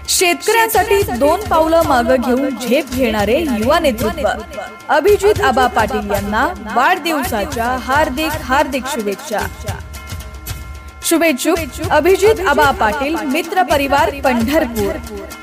शेतकऱ्यांसाठी 2 पावलं मागे घेऊन झेप घेणारे युवा नेतृत्व अभिजित आबा पाटील यांना वाढदिवसाच्या हार्दिक शुभेच्छा। शुभेच्छुक अभिजित आबा पाटील, मित्र परिवार, पंढरपूर।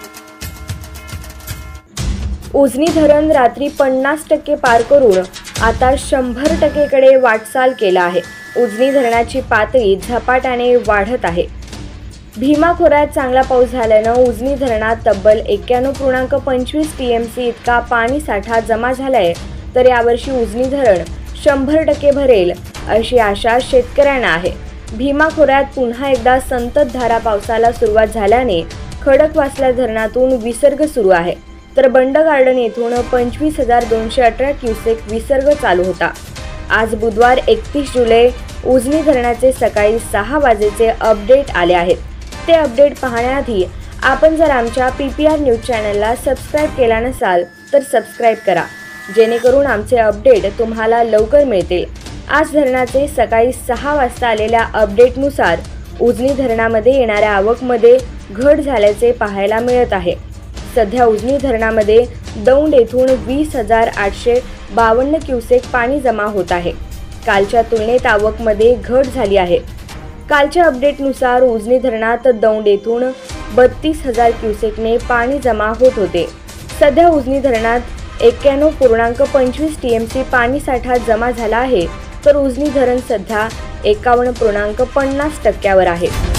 उजनी धरण रात्री 50% पार करून आता 100% कडे वाटचाल केला आहे। उजनी धरणाची पातळी झपाट्याने वाढत आहे। भीमा खोऱ्यात चांगला पाऊस झाल्यानं उजनी धरणात तब्बल 91.25 टीएमसी इतका पाणी साठा जमा झालाय। तर यावर्षी उजनी धरण 100% भरेल अशी आशा शेतकऱ्यांना आहे। भीमा खोऱ्यात पुन्हा एकदा संततधार पावसाला सुरुवात झाल्याने खडकवासला धरणातून विसर्ग सुरू आहे। तर बंड गार्डन येथून 25,218 क्युसेक विसर्ग चालू होता। आज बुधवार 31 जुलै उजनी धरणाचे सकाळी 6 वाजेचे अपडेट आले आहेत। ते अपडेट पाहण्याआधी आपण जर आमच्या PPR न्यूज चॅनलला सबस्क्राइब केला नसाल तर सबस्क्राइब करा, जेणेकरून आमचे अपडेट तुम्हाला लवकर मिळतील। आज धरणाचे सकाळी 6 वाजता आलेल्या अपडेटनुसार उजनी धरणामध्ये येणाऱ्या आवकमध्ये घट झाल्याचे पाहायला मिळत आहे। सध्या उजनी धरणामध्ये दौंड येथून 20,852 क्युसेक पाणी जमा होत आहे। कालच्या तुलनेत आवकमध्ये घट झाली आहे। कालच्या अपडेटनुसार उजनी धरणात दौंड येथून 32,000 क्युसेकने पाणी जमा होत होते। सध्या उजनी धरणात 91.25 टीएमसी पाणी साठा जमा झाला आहे। तर उजनी धरण सध्या 51.50% वर आहे।